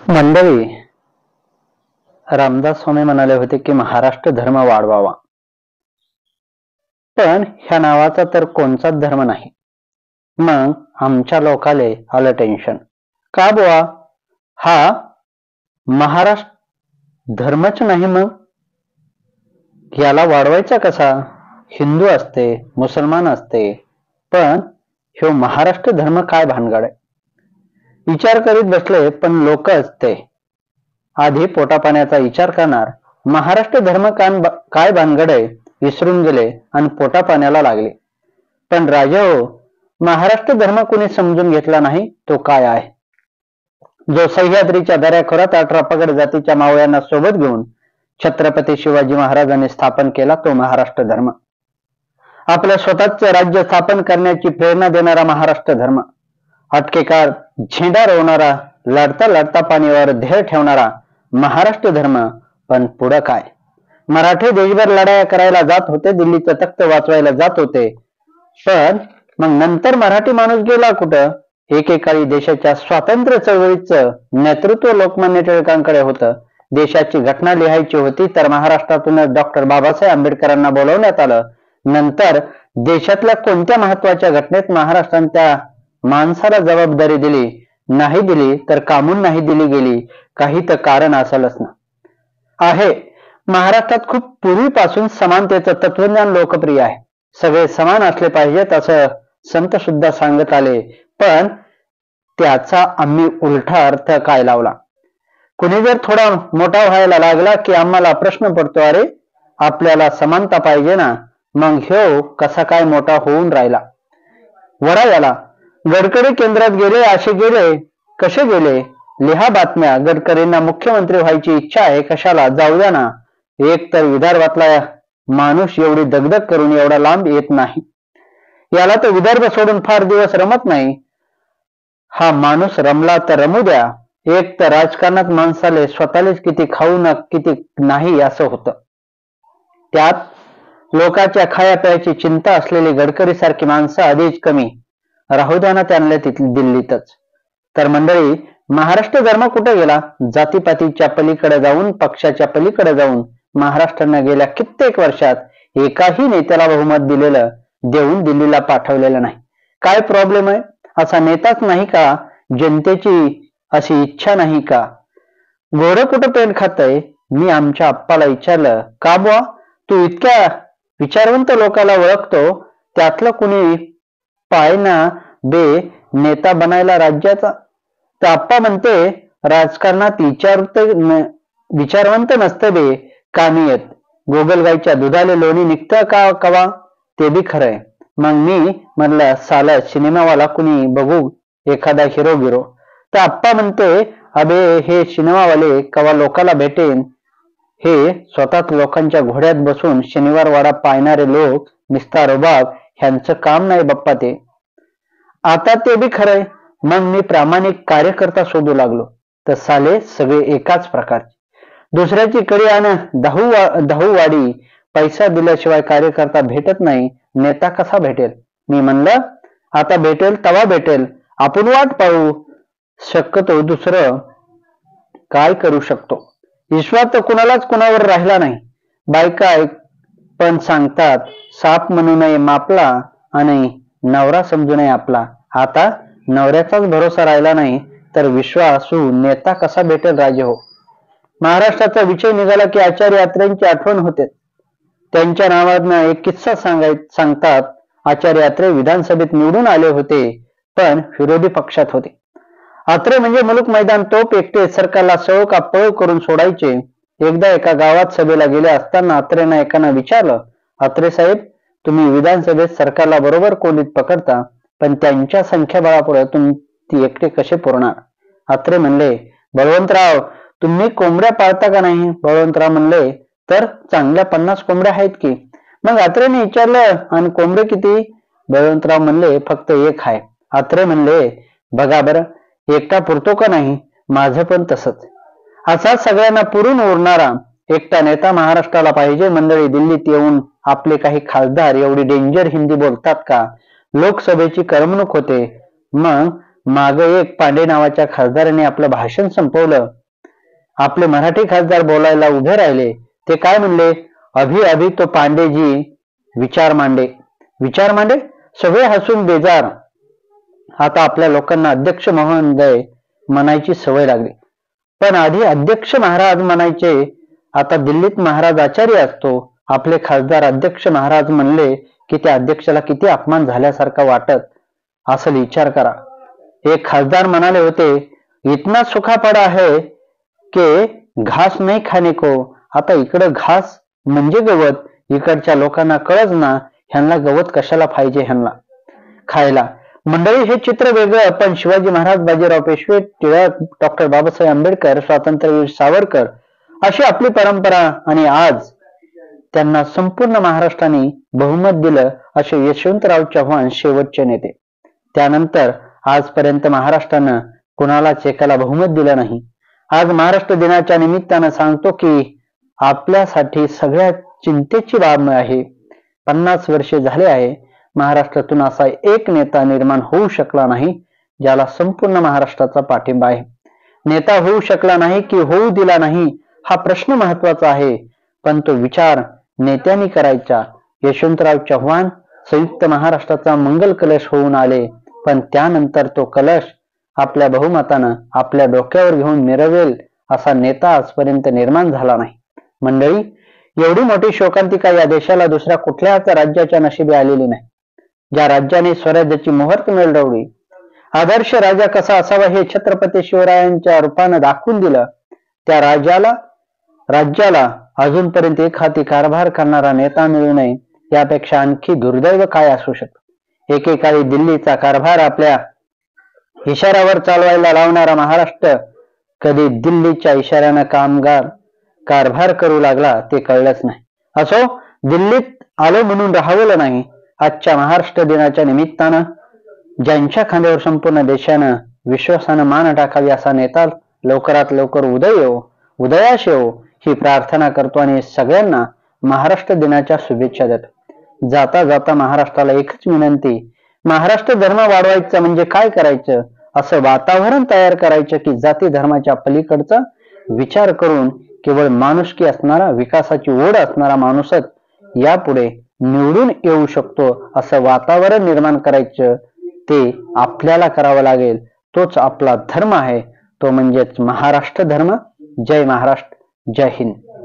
मंडळी, रामदास स्वामी म्हणाले होते की महाराष्ट्र धर्म वाढवावा. पण ह्या नावाचा तर कोणताच धर्म नाही. मग आमच्या लोकाले आलं टेन्शन. का बुवा, हा महाराष्ट्र धर्मच नाही, मग याला वाढवायचा कसा? हिंदू असते, मुसलमान असते, पण ह्यो महाराष्ट्र धर्म काय भानगड आहे? विचार करीत बसले, पण लोकच ते आधी पोटापाण्याचा विचार करणार, महाराष्ट्र धर्म काय भानगड आहे विसरून गेले आणि पोटापाण्याला लागले. पण राजा हो, महाराष्ट्र धर्म कोणी समजून घेतला नाही तो काय आहे, जो सह्याद्रीच्या दऱ्याखोऱ्यात 18 पगड जातीच्या मावळ्यांना सोबत घेऊन छत्रपती शिवाजी महाराजांनी स्थापन केला तो महाराष्ट्र धर्म. आपल्या स्वतःचे राज्य स्थापन करण्याची प्रेरणा देणारा महाराष्ट्र धर्म, अटकेकार झेंडा रोवणारा, लढता लढता पाणीवर ध्येय ठेवणारा महाराष्ट्र धर्म. पण पुढं काय? मराठी देशभर लढाया करायला जात होते, दिल्लीचं तख्त वाचवायला जात होते, पण मग नंतर मराठी माणूस गेला कुठं? एकेकाळी देशाच्या स्वातंत्र्य चळवळीचं नेतृत्व लोकमान्य टिळकांकडे होतं. देशाची घटना लिहायची होती तर महाराष्ट्रातूनच डॉक्टर बाबासाहेब आंबेडकरांना बोलवण्यात आलं. नंतर देशातल्या कोणत्या महत्वाच्या घटनेत महाराष्ट्राने त्या माणसाला जबाबदारी दिली नाही, दिली तर कामून नाही दिली गेली? काही तर कारण असेलच ना. आहे, महाराष्ट्रात खूप पूर्वीपासून समानतेचं तत्वज्ञान लोकप्रिय आहे. सगळे समान असले पाहिजेत असं संत सुद्धा सांगत आले, पण त्याचा आम्ही उलटा अर्थ काय लावला? कुणी जर थोडा मोठा व्हायला लागला की आम्हाला प्रश्न पडतो, अरे आपल्याला समानता पाहिजे ना, मग ह्यो कसा काय मोठा होऊन राहिला? वडा याला. गडकरी केंद्रात गेले, असे गेले, कसे गेले? लिहा बातम्या. गडकरींना मुख्यमंत्री व्हायची इच्छा आहे, कशाला? जाऊ द्या ना. एक तर विदर्भातला माणूस एवढी दगदग करून एवढा लांब येत नाही, याला तर विदर्भ सोडून फार दिवस रमत नाही. हा माणूस रमला तर रमू द्या. एक तर राजकारणात माणसाले स्वतःलेच किती खाऊ ना किती नाही असं होतं. त्यात लोकांच्या खायाप्याची चिंता असलेली गडकरी सारखी माणसं आधीच कमी, राहू द्या ना त्यांना दिल्लीतच. तर मंडळी, महाराष्ट्र धर्म कुठे गेला? जातीपातीच्या पलीकडे जाऊन, पक्षाच्या पलीकडे जाऊन महाराष्ट्रानं गेल्या कित्येक वर्षात एकाही नेत्याला बहुमत देऊन दिल्लीला पाठवलेलं नाही. काय प्रॉब्लेम आहे? असा नेताच नाही का? जनतेची अशी इच्छा नाही का? घोडं कुठं पेन खातय? मी आमच्या आप्पाला विचारलं, का बुवा, तू इतक्या विचारवंत लोकांना ओळखतो, त्यातलं कुणी पायना बे नेता बनायला राज्याचा? तर आप्पा म्हणते, राजकारणात विचारवंत नसतं बे कामी येत. गोगलगाईच्या दुधाले लोणी निघतं का कवा? ते बी खरंय. मग मी म्हणलं, साला सिनेमावाला कुणी बघू एखादा हिरो गिरो? तर आप्पा म्हणते, अबे हे सिनेमावाले कवा लोकाला भेटेन? हे स्वतःच लोकांच्या घोड्यात बसून शनिवार वाडा पाहणारे लोक, निस्ता रुबाब, ह्यांचं काम नाही बाप्पा ते. आता ते बी खरंय. मग मी प्रामाणिक कार्यकर्ता शोधू लागलो, तर साले सगळे एकाच प्रकारचे. दुसऱ्याची कडी आण धाऊवाडी. पैसा दिल्याशिवाय कार्यकर्ता भेटत नाही, नेता कसा भेटेल? मी म्हणलं, आता भेटेल तवा भेटेल, आपण वाट पाहू. शक्यतो दुसरं काय करू शकतो? विश्वास तर कुणालाच कुणावर राहिला नाही. बायका पण सांगतात, साप म्हणू नये मापला आणि नवरा समजू नये आपला. आता नवऱ्याचाच भरोसा राहिला नाही तर विश्वासू नेता कसा भेटेल राजे हो? महाराष्ट्राचा विषय निघाला की आचार्य यात्रेंची आठवण होते. त्यांच्या नावानं एक किस्सा सांगतात. आचार्य यात्रे विधानसभेत निवडून आले होते, पण विरोधी पक्षात होते. आत्रे म्हणजे मुलूक मैदान तोप, एकटे सरकारला सळो का पळो करून सोडायचे. एकदा एका गावात सभेला गेले असताना आत्रेंना एकानं विचारलं, आत्रे साहेब, तुम्ही विधानसभेत सरकारला बरोबर कोंडीत पकडता, पण त्यांच्या संख्याबळापुढे तुम्ही एकटे कसे पुरणार? आत्रे म्हणले, बळवंतराव, तुम्ही कोंबड्या पाळता का नाही? बळवंतराव म्हणले, तर चांगल्या 50 कोंबड्या आहेत की. मग आत्रेने विचारलं, आणि कोंबडे किती? बळवंतराव म्हणले, फक्त एक आहे. आत्रे म्हणले, बघा बरं, एकटा पुरतो का नाही? माझं पण तसंच. असा सगळ्यांना पुरून उरणारा एकटा नेता महाराष्ट्राला पाहिजे. मंडळी, दिल्लीत येऊन आपले काही खासदार एवढी डेंजर हिंदी बोलतात का? लोकसभेची करमणूक होते, मग मागे एक पांडे नावाच्या खासदाराने आपलं भाषण संपवलं. आपले मराठी खासदार बोलायला उभे राहिले. ते काय म्हणले? अभी अभी तो पांडेजी विचार मांडे. विचार मांडे? सगळे हसून बेजार. आता आपल्या लोकांना अध्यक्ष महोदय म्हणायची सवय लागली. पण आधी अध्यक्ष महाराज म्हणायचे. आता दिल्लीत महाराज आचार्य असतो. आपले खासदार अध्यक्ष महाराज म्हणले की त्या अध्यक्षाला किती अपमान झाल्यासारखा वाटत असेल विचार करा. एक खासदार म्हणाले होते, इतना सुखा पडा है के घास नाही खाने को. आता इकडं घास म्हणजे गवत. इकडच्या लोकांना कळच ना ह्यांना गवत कशाला पाहिजे ह्यांना खायला. मंडळी, हे चित्र वेगळं, पण शिवाजी महाराज, बाजीराव पेशवे, टिळक, डॉक्टर बाबासाहेब आंबेडकर, स्वातंत्र्यवीर सावरकर अशी आपली परंपरा. आणि आज त्यांना संपूर्ण महाराष्ट्राने बहुमत दिलं असे यशवंतराव चव्हाण शेवटचे नेते. त्यानंतर आजपर्यंत महाराष्ट्रानं कुणालाच एकाला बहुमत दिलं नाही. आज महाराष्ट्र दिनाच्या निमित्तानं सांगतो की आपल्यासाठी सगळ्यात चिंतेची बाब आहे. 50 वर्षे झाले आहे महाराष्ट्रातून असा एक नेता निर्माण होऊ शकला नाही ज्याला संपूर्ण महाराष्ट्राचा पाठिंबा आहे. नेता होऊ शकला नाही की होऊ दिला नाही हा प्रश्न महत्वाचा आहे, पण तो विचार नेत्यांनी करायचा. यशवंतराव चव्हाण संयुक्त महाराष्ट्राचा मंगल कलश होऊन आले, पण त्यानंतर तो कलश आपल्या बहुमतानं आपल्या डोक्यावर घेऊन मिरवेल असा नेता आजपर्यंत निर्माण झाला नाही. मंडळी, एवढी मोठी शोकांतिका या देशाला दुसऱ्या कुठल्याच राज्याच्या नशिबी आलेली नाही. ज्या राज्याने स्वराज्याची मुहूर्त मिळवली, आदर्श राजा कसा असावा हे छत्रपती शिवरायांच्या रूपानं दाखवून दिलं, त्या राज्याला अजूनपर्यंत एक हाती कारभार करणारा नेता मिळू नये यापेक्षा आणखी दुर्दैव काय असू शकतं. एकेकाळी दिल्लीचा कारभार आपल्या इशाऱ्यावर चालवायला लावणारा महाराष्ट्र कधी दिल्लीच्या इशाऱ्यानं कारभार करू लागला ते कळलंच नाही. असो, दिल्लीत आलो म्हणून राहवलं नाही. आजच्या महाराष्ट्र दिनाच्या निमित्तानं ज्यांच्या खांद्यावर संपूर्ण देशानं विश्वासानं मान टाकावी असा नेता लवकरात लवकर उदयास येवो ही प्रार्थना करतो आणि सगळ्यांना महाराष्ट्र दिनाच्या शुभेच्छा देतो. जाता जाता महाराष्ट्राला एकच विनंती, महाराष्ट्र धर्म वाढवायचा म्हणजे काय करायचं, असं वातावरण तयार करायचं की जाती धर्माच्या पलीकडचा विचार करून केवळ माणुसकी असणारा, विकासाची ओढ असणारा माणूसच यापुढे निवडून येऊ शकतो असं वातावरण निर्माण करायचं. ते आपल्याला करावं लागेल. तोच आपला धर्म आहे, तो म्हणजेच महाराष्ट्र धर्म. जय महाराष्ट्र, जय हिंद.